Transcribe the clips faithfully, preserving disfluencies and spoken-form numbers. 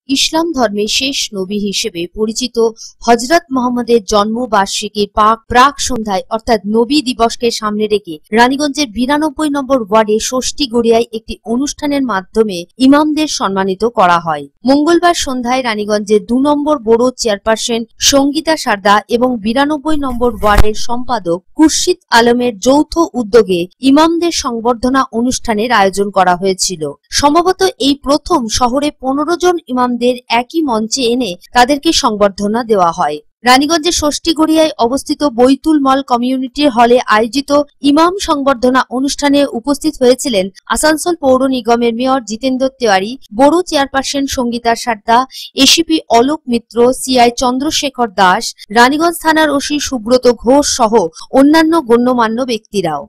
ইসলাম ধর্মের শেষ নবী হিসেবে পরিচিত হযরত মুহাম্মদের জন্মবার্ষিকীর পাক প্রাক সন্ধ্যায় অর্থাৎ নবী দিবসকে সামনে রেখে রানীগঞ্জের বিরানব্বই নম্বর ওয়ার্ডে ষষ্ঠী গড়িয়ায় একটি অনুষ্ঠানের মাধ্যমে ইমামদের সম্মানিত করা হয়। মঙ্গলবার সন্ধ্যায় রানীগঞ্জের দু নম্বর বড় চেয়ারপারসন সঙ্গীতা সারদা এবং বিরানব্বই নম্বর ওয়ার্ডের সম্পাদক খুরশিদ আলমের যৌথ উদ্যোগে ইমামদের সংবর্ধনা অনুষ্ঠানের আয়োজন করা হয়েছিল। সম্ভবত এই প্রথম শহরে পনেরো জন ইমামদের একই মঞ্চে এনে তাদেরকে সংবর্ধনা দেওয়া হয়। রানীগঞ্জের ষষ্ঠী গড়িয়ায় অবস্থিত বৈতুল মল কমিউনিটি হলে আয়োজিত ইমাম সংবর্ধনা অনুষ্ঠানে উপস্থিত হয়েছিলেন আসানসোল পৌর নিগমের মেয়র জিতেন্দ্র তেওয়ারি, বড় chairperson Sangeeta Sarda, ACP Alok Mitra, CI Chandrasekhar Das, Raniganj থানার ওসি সুব্রত ঘোষ সহ অন্যান্য গণ্যমান্য ব্যক্তিরাও।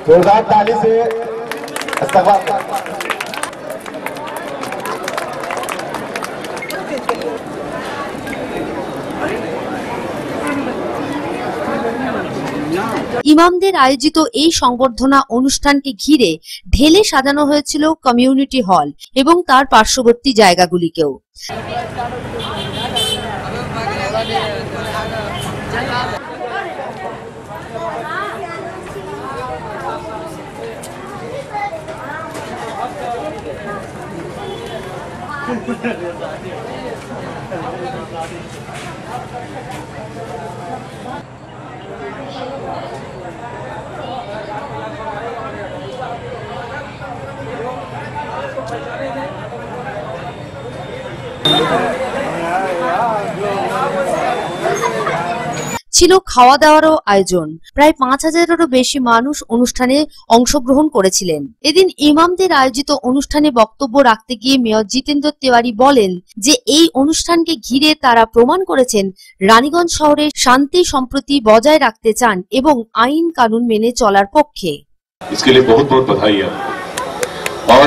ইমামদের আয়োজিত এই সংবর্ধনা অনুষ্ঠানকে ঘিরে ঢেলে সাজানো হয়েছিল কমিউনিটি হল এবং তার পার্শ্ববর্তী জায়গাগুলিকেও। ছিল খাওয়া দাওয়ারও আয়োজন। প্রায় পাঁচ হাজারেরও বেশি মানুষ অনুষ্ঠানে অংশগ্রহণ করেছিলেন। এদিন ইমামদের আয়োজিত অনুষ্ঠানে বক্তব্য রাখতে গিয়ে মেয়র জিতেন্দ্র তেওয়ারি বলেন যে এই অনুষ্ঠানকে ঘিরে তারা প্রমাণ করেছেন রানীগঞ্জ শহরে শান্তি সম্প্রীতি বজায় রাখতে চান এবং আইন কানুন মেনে চলার পক্ষে। इसके लिए बहुत बहुत बधाई है और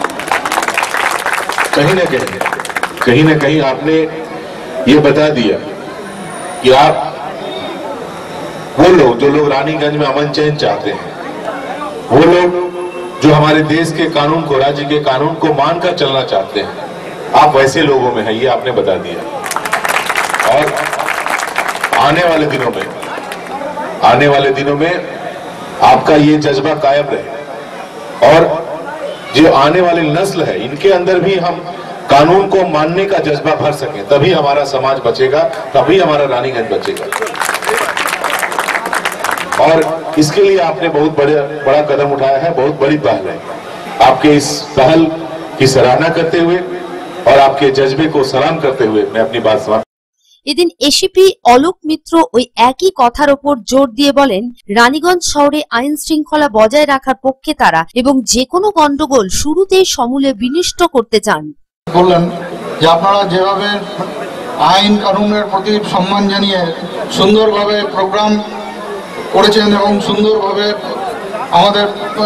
कहीं ना कहीं कहीं ना कहीं आपने ये बता दिया कि आप वो लोग जो लोग रानीगंज में अमन चैन चाहते हैं, वो लोग जो हमारे देश के कानून को, राज्य के कानून को मानकर चलना चाहते हैं, आप वैसे लोगों में हैं, ये आपने बता दिया। और आने वाले दिनों में आने वाले दिनों में आपका ये जज्बा कायम रहे और जो आने वाली नस्ल है इनके अंदर भी हम कानून को मानने का जज्बा भर सके, तभी हमारा समाज बचेगा, तभी हमारा रानीगंज बचेगा। और इसके लिए आपने बहुत बड़ा बड़ा कदम उठाया है, बहुत बड़ी पहल है। आपके इस पहल की सराहना करते हुए और आपके जज्बे को सलाम करते हुए मैं अपनी बात समाप्त। এদিন এসিপি অলোক মিত্র ওই একই কথার ওপর জোর দিয়ে বলেন রানীগঞ্জ শহরে আইন শৃঙ্খলা বজায় রাখার পক্ষে তারা এবং যে কোনো গন্ডগোল শুরুতেই সমূলে বিনষ্ট করতে চান। বললেন যে আপনারা যেভাবে আইন কানুনের প্রতি সম্মান জানিয়ে সুন্দরভাবে প্রোগ্রাম করেছেন এবং সুন্দরভাবে আমাদের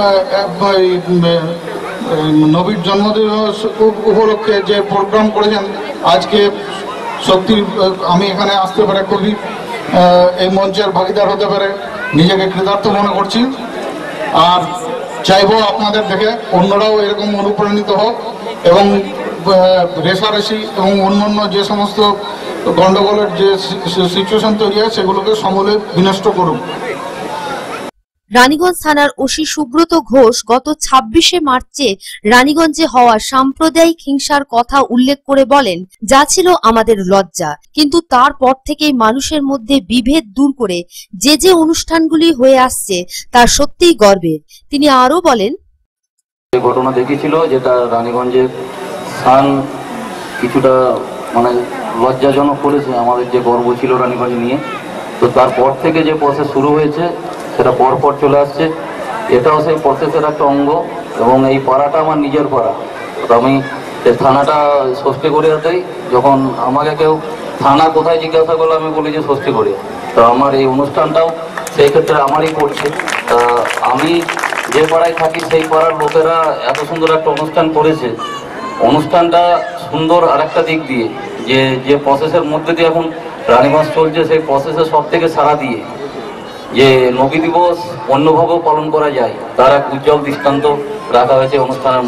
নবীর জন্মদিবস উপলক্ষে যে প্রোগ্রাম করেছেন, আজকে সত্যি আমি এখানে আসতে পারে খুবই এই মঞ্চের ভাগিদার হতে পারে নিজেকে কৃতার্থ মনে করছি। আর চাইবো আপনাদের দেখে অন্যরাও এরকম অনুপ্রাণিত হোক এবং রেশারেশি এবং অন্যান্য যে সমস্ত গন্ডগোলের যে সিচুয়েশন তৈরি হয় সেগুলোকে সমূলে বিনষ্ট করুন। রানীগঞ্জ থানার ওসি সুব্রত ঘোষ গত ছাব্বিশে মার্চে রানীগঞ্জে হওয়া সাম্প্রদায়িক হিংসার কথা উল্লেখ করে বলেন, যা ছিল আমাদের লজ্জা, কিন্তু তারপর থেকেই মানুষের মধ্যে বিভেদ দূর করে যে যে অনুষ্ঠানগুলি হয়ে আসছে তা সত্যিই গর্বের। তিনি আরো বলেন, ঘটনা দেখেছিল যেটা রানীগঞ্জে স্থান কিছুটা মানে লজ্জাজনক করেছে আমাদের যে গর্ব ছিল রানীগঞ্জ নিয়ে। তো তারপর থেকে যে প্রসেস শুরু হয়েছে সেটা পরপর চলে আসছে, এটাও সেই প্রসেসের একটা অঙ্গ এবং এই পাড়াটা আমার নিজের পাড়া। তো আমি থানাটা ষষ্ঠী গড়িয়াতেই, যখন আমাকে কেউ থানা কোথায় জিজ্ঞাসা করলো আমি বলি যে ষষ্ঠী গড়িয়া। তো আমার এই অনুষ্ঠানটাও সেই ক্ষেত্রে আমারই পড়ছে। তা আমি যে পাড়ায় থাকি সেই পাড়ার লোকেরা এত সুন্দর একটা অনুষ্ঠান করেছে। অনুষ্ঠানটা সুন্দর আরেকটা দিক দিয়ে যে যে প্রসেসের মধ্যে দিয়ে এখন রানীগঞ্জ চলছে, সেই প্রসেসের সব থেকে সাড়া দিয়ে যে নবী দিবস অন্যভাবেও পালন করা যায় তার এক উজ্জ্বল দৃষ্টান্ত রাখা হয়েছে অনুষ্ঠানের মধ্যে।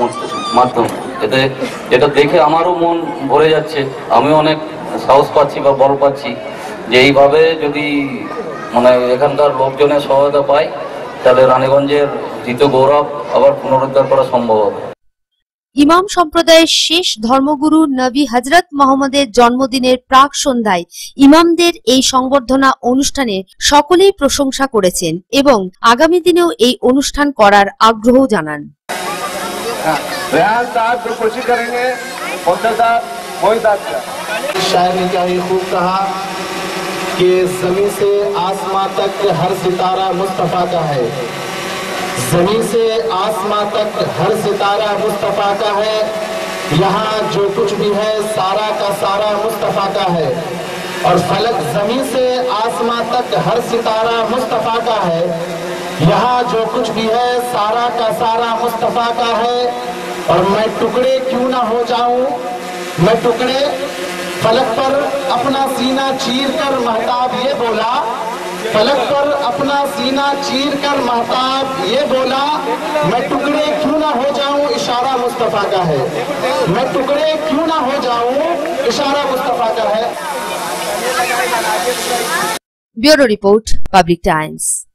মাধ্যম। এতে এটা দেখে আমারও মন ভরে যাচ্ছে, আমিও অনেক সাহস পাচ্ছি বা বল পাচ্ছি যে এইভাবে যদি মানে এখানকার লোকজনের সহায়তা পাই তাহলে রানীগঞ্জের জিত গৌরব আবার পুনরুদ্ধার করা সম্ভব হবে। ইমাম সম্প্রদায়ের শেষ ধর্মগুরু নবী হযরত মুহাম্মদের জন্মদিনের প্রাক সন্ধ্যায় ইমামদের এই সংবর্ধনা অনুষ্ঠানে সকলেই প্রশংসা করেছেন এবং আগামী দিনেও এই অনুষ্ঠান করার আগ্রহ জানান। रेहान साहब जो खुशी करेंगे मुफ्ती साहब मोहित साहब। शायर ने क्या ही खूब कहा कि जमीन से आसमां तक हर सितारा मुस्तफा का है, जमीन से आसमां तक हर सितारा मुस्तफा का है, यहाँ जो कुछ भी है सारा का सारा मुस्तफा का है। और फलक जमीन से आसमां तक हर सितारा मुस्तफा का है, यहाँ जो कुछ भी है सारा का सारा मुस्तफा का है। और मैं टुकड़े क्यों ना हो जाऊं, मैं टुकड़े फलक पर अपना सीना चीर कर महताब ये बोला, फलक पर अपना सीना चीर कर महताब ये बोला, मैं टुकड़े क्यों ना हो जाऊं इशारा मुस्तफा का है, मैं टुकड़े क्यों ना हो जाऊं इशारा मुस्तफा का है। Bureau report, Public times.